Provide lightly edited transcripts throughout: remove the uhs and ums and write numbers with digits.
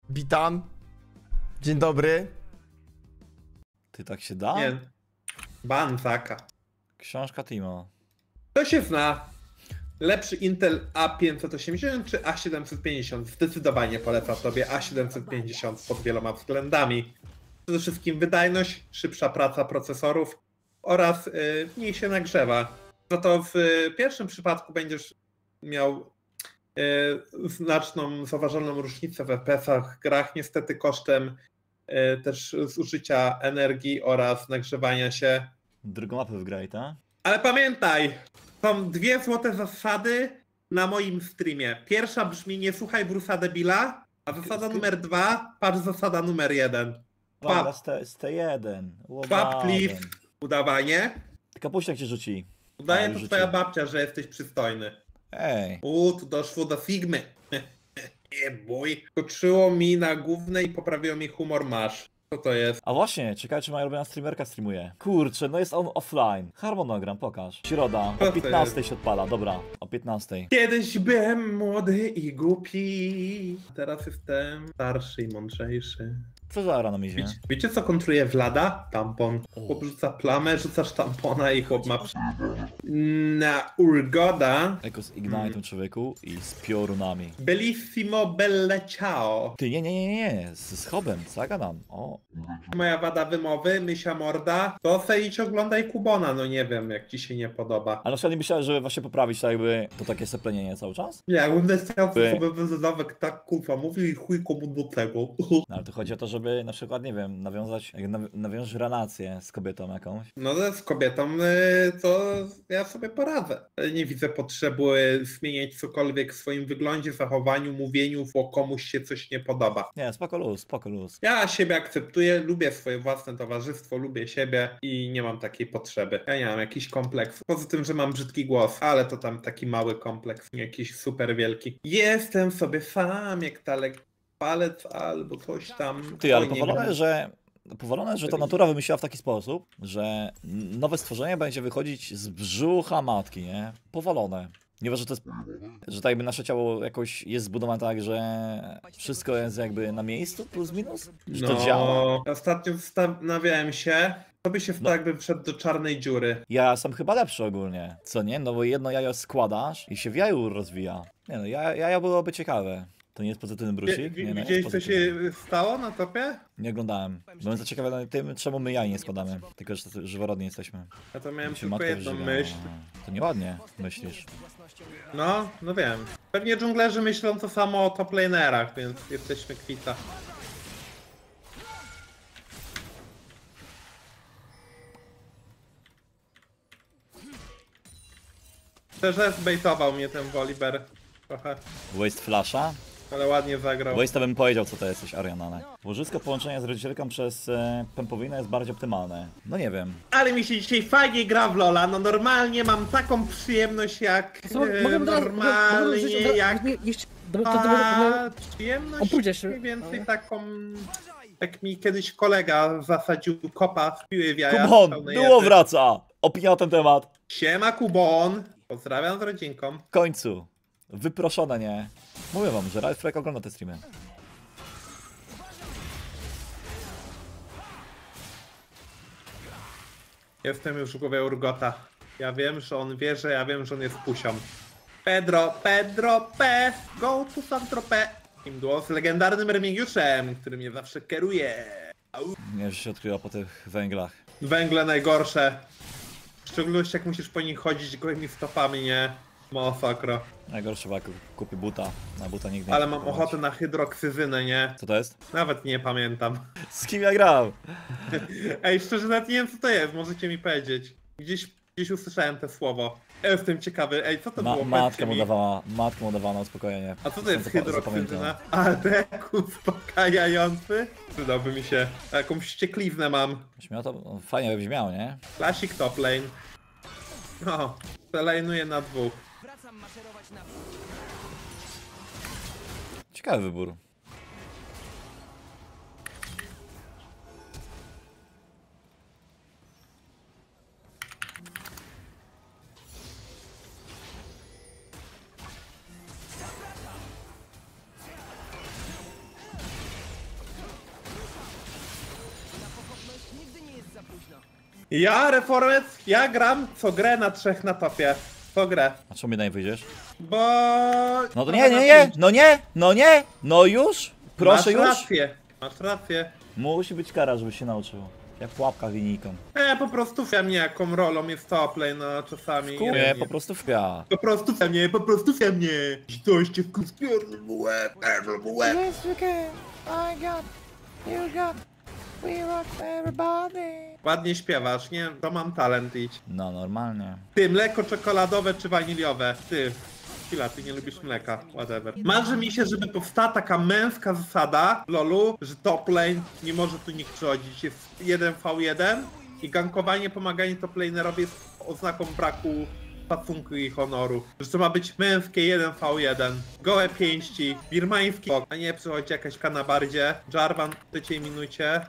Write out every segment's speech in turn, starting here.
Witam. Dzień dobry. Ty tak się da? Nie. Banzaka. Książka Timo. To się zna. Lepszy Intel A580 czy A750? Zdecydowanie polecam sobie A750 pod wieloma względami. Przede wszystkim wydajność, szybsza praca procesorów oraz mniej się nagrzewa. Za to w pierwszym przypadku będziesz miał znaczną, zauważalną różnicę w FPS-ach, grach, niestety kosztem też zużycia energii oraz nagrzewania się. Drugą mapę wgraj, tak? Ale pamiętaj, są dwie złote zasady na moim streamie. Pierwsza brzmi: nie słuchaj Bruce'a debila, a zasada numer 2, patrz zasada numer 1. Dobra, z T1. Swap cliff, udawanie. Kapuśniak cię rzuci. Udaje już to rzucił. twoja babcia, że jesteś przystojny. Ej. Tu doszło do Figmy. Nie bój. Skoczyło mi na głównej i poprawiło mi humor masz. Co to jest? A właśnie, ciekawe czy moja ulubiona streamerka streamuje. Kurczę, no jest on offline. Harmonogram, pokaż. Środa, Co o to 15 jest? się odpala, dobra, o 15. Kiedyś byłem młody i głupi. Teraz jestem starszy i mądrzejszy. Co za rano mizie? Wiecie co kontruje Vlada? Tampon. Chłop rzuca plamę, rzucasz tampona i chłop ma na Urgoda. Eko z Ignite'em człowieku i z piorunami. Bellissimo belle ciao. Ty, nie, z Hobem, co ja gadam? O. Moja wada wymowy, mysia morda. To se idź oglądaj Kubona, no nie wiem jak ci się nie podoba. Ale na przykład nie myślałem, żeby właśnie poprawić tak jakby to takie seplenienie cały czas? Nie, jakbym chciał By- sobie wyzadawek tak kurwa mówił i chuj komu do tego. No, ale to chodzi o to, żeby na przykład, nie wiem, nawiązać, jak nawiążesz relację z kobietą jakąś. No to z kobietą to ja sobie poradzę. Nie widzę potrzeby zmieniać cokolwiek w swoim wyglądzie, zachowaniu, mówieniu, bo komuś się coś nie podoba. Nie, spoko luz, spoko luz. Ja siebie akceptuję, lubię swoje własne towarzystwo, lubię siebie i nie mam takiej potrzeby. Ja nie mam jakiś kompleks. Poza tym, że mam brzydki głos, ale to tam taki mały kompleks, nie jakiś super wielki. Jestem sobie sam jak talek palec albo coś tam. Ty, ale Oj, nie powolone, wiem. że to natura wymyśliła w taki sposób, że nowe stworzenie będzie wychodzić z brzucha matki, nie? Powolone. Nie wiem, że to jest, że tak jakby nasze ciało jakoś jest zbudowane tak, że wszystko jest jakby na miejscu, plus minus? Że to działa? Ostatnio zastanawiałem się, co by się stało, jakby wszedł do czarnej dziury. Ja sam chyba lepszy ogólnie, co nie? No bo jedno jajo składasz i się w jaju rozwija. Nie no, jaja byłoby ciekawe. To nie jest pozytywny brusik? Nie, no, jest Widziałeś, co pozytywny. się stało na topie? Nie oglądałem. Byłem zaciekawiony tym, czemu my jaj nie składamy. Tylko, że żyworodni jesteśmy. Ja to miałem Się tylko matka jedną wyżyga. myśl. To nieładnie myślisz. No wiem. Pewnie dżunglerzy myślą to samo o top lanerach, więc jesteśmy kwita. Szczerze zbejtował mnie ten Volibear trochę, Waste Flasha? ale ładnie zagrał. Waste bym powiedział, co to jesteś, Arianane. Łożysko połączenia z rodzicielką przez pępowinę jest bardziej optymalne. No nie wiem. Ale mi się dzisiaj fajnie gra w Lola, no normalnie mam taką przyjemność jak normalnie jak... Przyjemność Oprócz się. mniej więcej taką... Jak mi kiedyś kolega zasadził kopa w piły w jaja. Kubon! pełnej Było jedy. wraca! Opinia na ten temat. Siema Kubon! Pozdrawiam z rodzinką. W końcu. Wyproszone, nie? Mówię wam, że Ralph Frek ogląda te streamy. Jestem już w głowie Urgota. Ja wiem, że on wie, że ja wiem, że on jest pusią. Pedro P, go to Saint-Tropez. Im duo z legendarnym Remigiuszem, który mnie zawsze kieruje. Au. Nie, że się odkryła po tych węglach. Węgle najgorsze. W szczególności jak musisz po nich chodzić gołymi stopami, nie? Masakra. Najgorszy waku. Kupi buta. Na buta nigdy nie Ale mam kupować. ochotę na hydroksyzynę, nie? Co to jest? Nawet nie pamiętam. Z kim ja grałem? Ej, szczerze nawet nie wiem co to jest, możecie mi powiedzieć. Gdzieś usłyszałem to słowo. Jestem ciekawy, ej, co to było? Matka Powiedzcie mu mi. dawała na uspokojenie. A co to jest Zapamiętam. hydroksyzyna? Alek uspokajający? Przydałby mi się. Jakąś ściekliznę mam. Brzmiało to fajnie by brzmiało, nie? Classic top lane. No, przelejnuję na dwóch. Ciekawy wybór. Ja, Reformec, ja gram co grę na 3 na topie. Co grę. A czemu mnie nie wyjdziesz? Bo... No to nie, no już? Proszę już? Masz rację. Musi być kara, żeby się nauczył. Jak pułapka linijką. Po prostu wiem nie jaką rolą jest top lane, no czasami. Nie, po prostu wpia. Po prostu we mnie. Stoście w konspiralny łeb, łeb. Yes, you can. I got, you got, we rock everybody. Ładnie śpiewasz, nie? To mam talent, idź. No normalnie. Ty, mleko czekoladowe czy waniliowe? Ty. Chwila, ty nie lubisz mleka, whatever. Marzy mi się, żeby powstała taka męska zasada w LoLu, że top lane nie może tu nikt przychodzić. Jest 1v1 i gankowanie, pomaganie top lanerowi jest oznaką braku szacunku i honoru. Że to ma być męskie 1v1. Gołe pięści, birmański bok, a nie przychodzi jakaś kanabardzie. Jarvan w 3 minucie.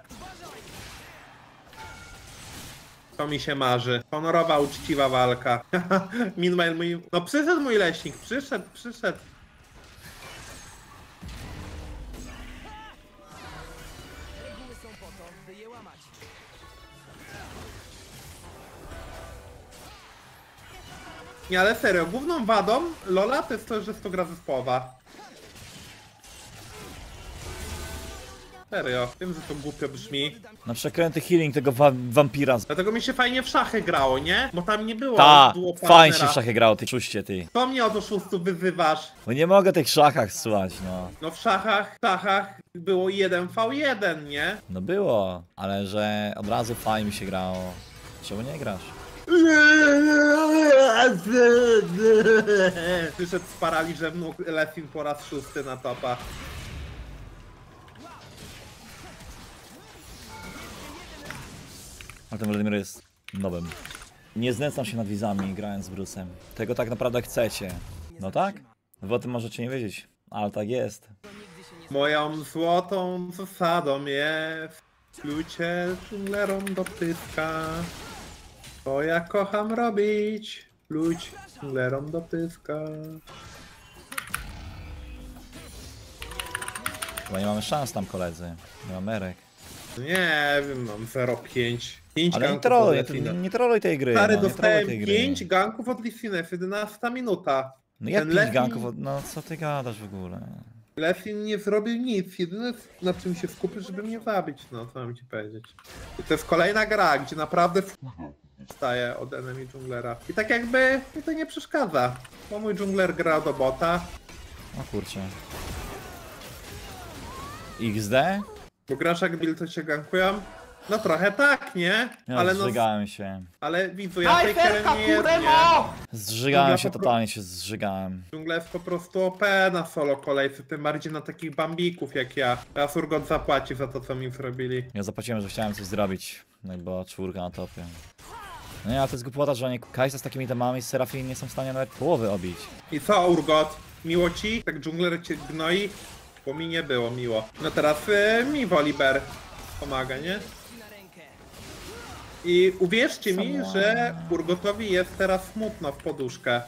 To mi się marzy. Honorowa, uczciwa walka. Meanwhile mój... No przyszedł mój leśnik, przyszedł. Nie, ale serio, główną wadą LoLa to jest to, że jest to gra zespołowa. Serio, wiem, że to głupio brzmi. Na przekręty healing tego wampira. Dlatego mi się fajnie w szachy grało, nie? Bo tam nie było Ta, duo fajnie się partnera. w szachy grało, ty czuście ty. Co mnie od oszustów wyzywasz? Bo nie mogę tych szachach słuchać, no. No w szachach było 1v1, nie? No było, ale że od razu fajnie mi się grało. Czemu nie grasz? Przyszedł z paraliżem nóg Lesin po raz 6 na topa. Ale ten Wladimir jest nowym. Nie znęcam się nad wizami grając z Bruce'em. Tego tak naprawdę chcecie. No tak? Wy o tym możecie nie wiedzieć, ale tak jest. Moją złotą zasadą jest plucie dżunglerom do pyska. To ja kocham robić. Pluć dżunglerom do pyska. Chyba nie mamy szans tam, koledzy. Nie mamy Erek. Nie wiem, mam 0,5. 5 Ale nie ganków troluj, od Lessina. nie troluj tej gry. Stary, No, nie troluj dostałem tej gry. 5 ganków od Lessina, jest 11 minuta. No jak Ten 5 Lessin- ganków? No co ty gadasz w ogóle? Lessin nie zrobił nic, jedyne na czym się skupił, żeby mnie zabić, no co mam ci powiedzieć. I to jest kolejna gra, gdzie naprawdę wstaje od enemy dżunglera. I tak jakby mi to nie przeszkadza, bo mój dżungler gra do bota, O kurczę. XD? bo grasz jak build to się gankują. No trochę tak, nie? Ja Ale no, zżygałem się. ale widzu, ja tej kery nie jestem, nie? Zżygałem się, po pro- totalnie się zżygałem. Dżungla jest po prostu OP na solo kolejce, tym bardziej na takich bambików jak ja. Teraz Urgot zapłaci za to, co mi zrobili. Ja zapłaciłem, że chciałem coś zrobić. No i była 4 na topie. No nie, ale to jest głupota, że oni Kajsa z takimi temami z Serafin nie są w stanie nawet połowy obić. I co, Urgot? Miło ci? Tak dżungler cię gnoi? Bo mi nie było miło. No teraz mi Volibear pomaga, nie? I uwierzcie mi, że Urgotowi jest teraz smutno w poduszkę.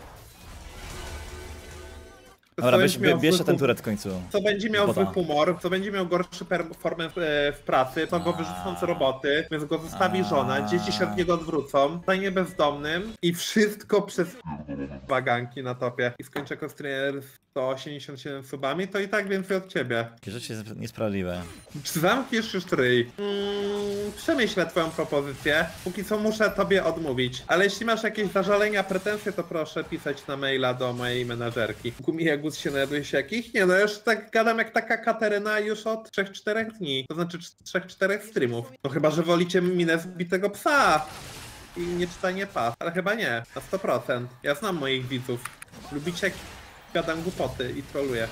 Dobra, będzie miał bierzcie zły ten hu- turet w końcu. Co będzie miał Bota. zły humor, co będzie miał gorszy formę w pracy, to go wyrzucą z roboty, więc go zostawi żona, dzieci się od niego odwrócą, stanie bezdomnym i wszystko przez baganki na topie. I skończę jako streamer z 187 subami, to i tak więcej od ciebie. Takie rzeczy jest niesprawiedliwe. Czy zamkniesz już ryj? Przemyślę twoją propozycję. Póki co muszę tobie odmówić. Ale jeśli masz jakieś zażalenia, pretensje, to proszę pisać na maila do mojej menadżerki. Gumijagus się najadłeś jakich? Nie no, już tak gadam jak taka Kateryna już od 3-4 dni. To znaczy 3-4 streamów. No chyba, że wolicie minę zbitego psa. I nie czytanie pas. Ale chyba nie. Na 100%. Ja znam moich widzów. Lubicie jak gadam głupoty i troluję.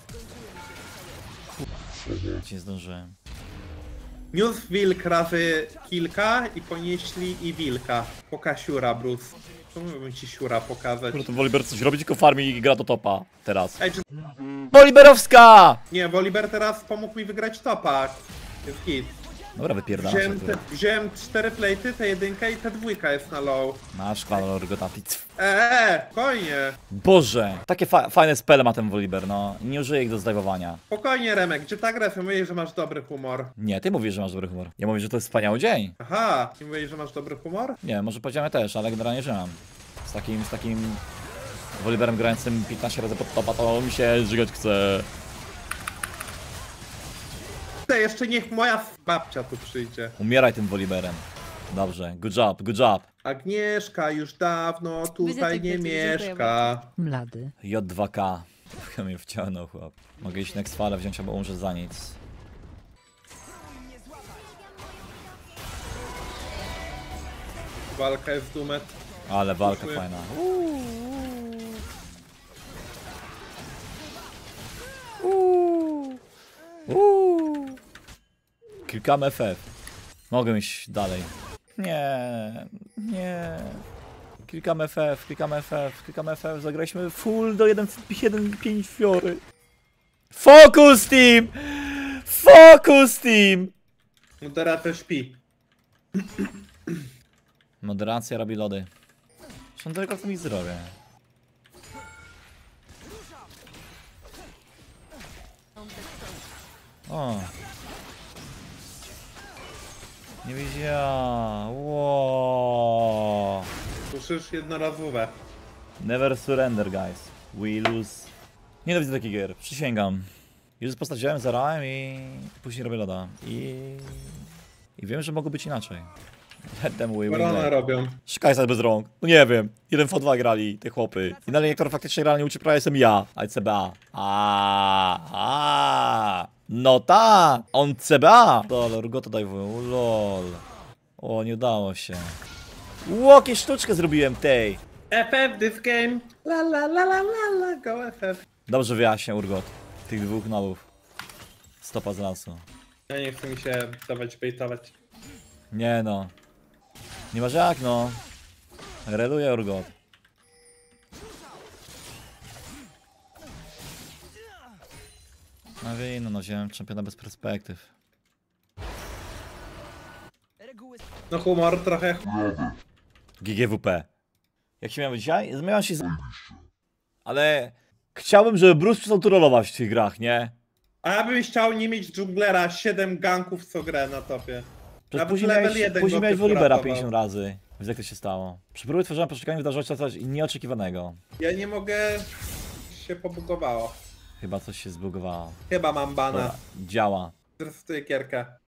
Nie zdążyłem. Niósł wilk razy kilka i ponieśli i wilka. Poka siura, Bruce. Czemu bym ci siura pokazać? Kurde, to Woliber coś robi, tylko farmi i gra do topa. Teraz. Ej, czy... Woliberowska! Nie, Volibear teraz pomógł mi wygrać topa. Jest hit. Dobra, wypierdala się tu. Wziąłem 4 plate'y, tę jedynkę i ta dwójka jest na low. Masz kolor gotati. Spokojnie. Boże! Takie fajne spele ma ten Volibear, no. Nie użyję ich do zdajwowania. Spokojnie, Remek, gdzie ta gra? Mówisz, że masz dobry humor. Nie, ty mówisz, że masz dobry humor. Ja mówię, że to jest wspaniały dzień. Aha, nie mówisz, że masz dobry humor? Nie, może powiedziałem też, ale generalnie, że mam. Z takim Volibearem grającym 15 razy pod topa, to mi się żygać chce. Jeszcze niech moja babcia tu przyjdzie. Umieraj tym Volibearem. Dobrze, good job, good job. Agnieszka już dawno tutaj nie mieszka. Mlady. J2K. Trochę mnie wciągnął chłop. Mogę iść next fale wziąć, albo umrzeć za nic. Walka jest dumet. Ale walka Dziękuję. fajna. Klikamy FF. Mogę iść dalej. Nie, nie. Klikamy FF, klikamy FF, klikamy FF. Zagraliśmy full do 1.5 fiory. Focus team! Focus team! Moderator śpi. Moderacja robi lody. Zresztą tylko co mi zrobię. O. Nie wiedziałem. Wow. Słyszysz jednorazowe. Never surrender, guys. We lose. Nienawidzę takich gier, przysięgam. Już postać wziąłem, zarałem i później robię loda. I wiem, że mogło być inaczej. Let them win. Korona robią. Szukaj sobie bez rąk. No nie wiem. 1v2 grali te chłopy. I dalej niektóre faktycznie realnie uczy prawa jestem ja. A CBA. No ta! On CBA! Lol, go to daj lol. O, nie udało się. Łokie sztuczkę zrobiłem tej. FF this game. La la la la la la. Go FF. Dobrze wyjaśnia Urgot. Tych dwóch nowów. Stopa z lasu. Ja nie chcę mi się dawać bejtować. Nie no. Nie masz jak no. Reluję Urgot. No wiem, no wziąłem czempiona bez perspektyw. No humor trochę. GGWP. Jak się miałem dzisiaj? Zmieniam się z... Ale chciałbym, żeby Bruce przestał tu rolować w tych grach, nie? A ja bym chciał nie mieć dżunglera 7 ganków co grę na topie. Przecież Nawet później level miałeś, 1 później go miałeś typ Volibera uratował. 50 razy. Wiesz jak to się stało. Przy próbie tworzenia poszukania wydarzyło się coś nieoczekiwanego. Ja nie mogę... się pobugowało. Chyba coś się zbugowało. Chyba mam bana. Dobra, działa. Zresetuję gierkę.